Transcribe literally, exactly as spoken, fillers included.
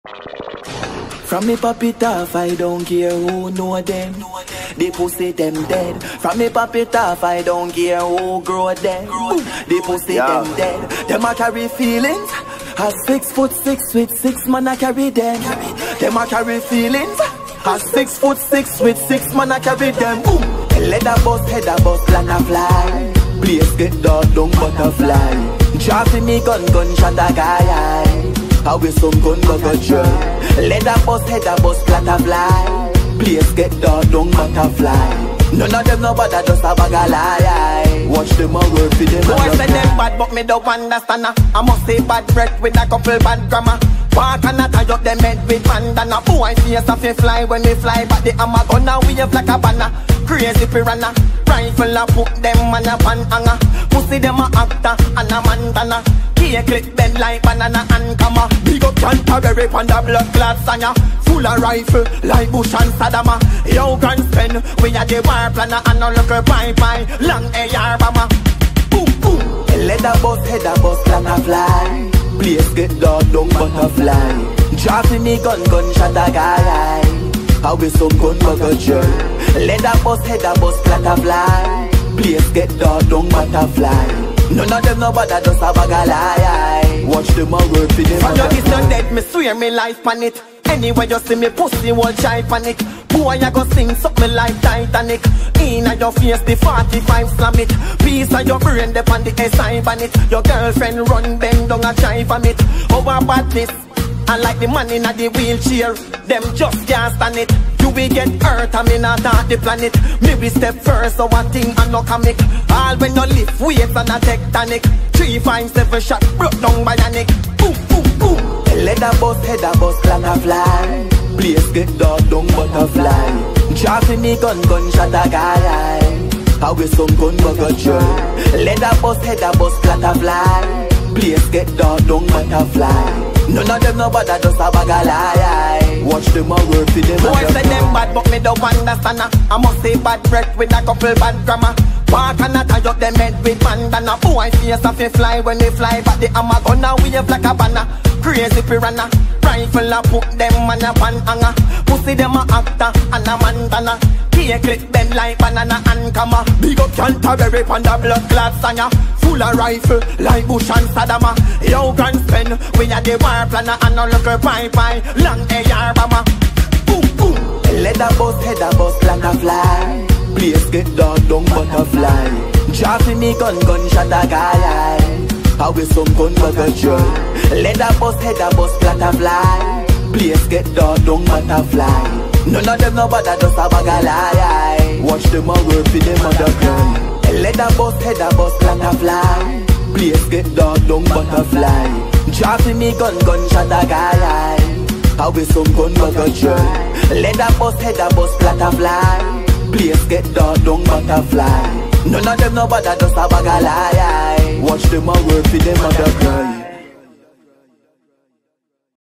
From me pop it off, I don't care who know them. They pussy them dead. From me pop it off, I don't care who grow them. They pussy yeah. them dead. Them a carry feelings. As six foot six with six man I carry them. Them a carry feelings. As six foot six with six man I carry them. Leather bust, header bust like a fly. Place get dark, don't butterfly. Drop me gun, gun shot a guy. How we some gun bugger jerk. Leather bust, header bust, clatter fly. Place get dark, don't butterfly. None of them no bother, just a bag of lie. Watch them a work for them. Boy say them bad, but me don't understand. I must say bad breath with a couple bad grammar. Walk and I tie up them head with bandana. Boy face off a fly when me fly, but the hammer gonna wave like a banner. Crazy piranha, rifle a put them on a pan hanger. Pussy them a actor and a mandana. Here clip bend like banana and comma. Big up Canterbury on the blood clot sanya. Full of rifle like Bush and Saddam. Yo grand spend, we are the war planner and a local pie pie. Long A R bomber. Boom boom. Leather bust, header bust like a fly. Place get dark, don't butterfly. Drop me gun, gun shot a guy. How we some gun bugger jerk. Leather bust, header bust, clatter fly. Place get dark, don't butterfly. None of them no bother, just a bag of lie. Watch them a work for them. For your is done dead, me swear me life on it. Anyway you see me pussy won't try panic. Boy I go sing something like Titanic. Inna your face the forty-five slam it. Piece of your brain dep on the S I ban it. Your girlfriend run bend down a try from it. Over badness, I like the man inna the wheelchair. Them just can't stand it. You will get hurt and me not start the planet. Me we step first so one thing and no comic. All when you lift weights and a tectonic. Three five seven shot broke down by a neck. Boom boom boom. Leather bust, header bust like a fly. Place get dark, don't butterfly. Drop me gun, gun shot a guy. How we some gun bugger jerk. Leather bust, header bust, clatter fly. Place get dark, don't butterfly. None of them no bother, just a bag of lie. Watch them a work for them. Boy say them bad, but me don't understand. I must say bad breath with a couple bad grammar. Walk and I tie up them head with bandana. Boy face off a fly when they fly, but the hammer gonna wave like a banner. Crazy piranha, rifle a put them on a pan hanger. Pussy them a actor and a mandana. Here clip bend like banana and comma. Big up Canterbury on the blood clot sanya. Full of rifle like Bush and Saddam. Yo grand spend, we are the war planner and a local pie pie. Long A R bomber. Boom boom. Leather bust, header bust like a fly. Place get dark, don't butterfly. Drop me gun, gun shot a guy. How we some gun bugger jerk. Leather bust, header bust, clatter fly. Place get dark, don't butterfly. None of them no bother, just a bag of lie. Watch them a work for them underground. Leather bust, header bust, clatter fly. Place get dark, don't butterfly. Drop me gun, gun shot a guy. How we some gun bugger jerk. Leather bust, header bust, clatter fly. Place get dark, don't butterfly. None of them no bother, just a bag of lie. Watch them a work for them underground.